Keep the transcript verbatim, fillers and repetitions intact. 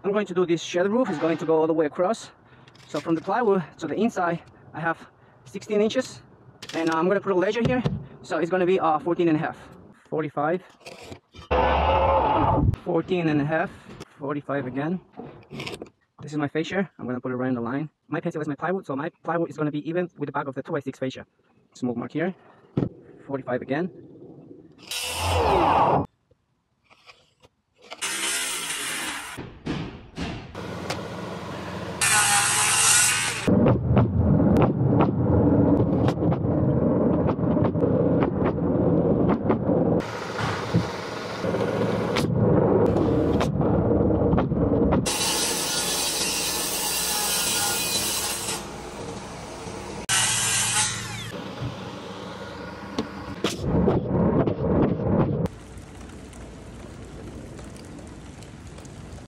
I'm going to do this shed roof. It's going to go all the way across. So from the plywood to the inside, I have sixteen inches, and uh, I'm going to put a ledger here. So it's going to be uh, fourteen and a half. forty-five, fourteen and a half, forty-five again. This is my fascia. I'm going to put it right in the line. My pencil is my plywood, so my plywood is going to be even with the back of the two by six fascia. Small mark here. forty-five again.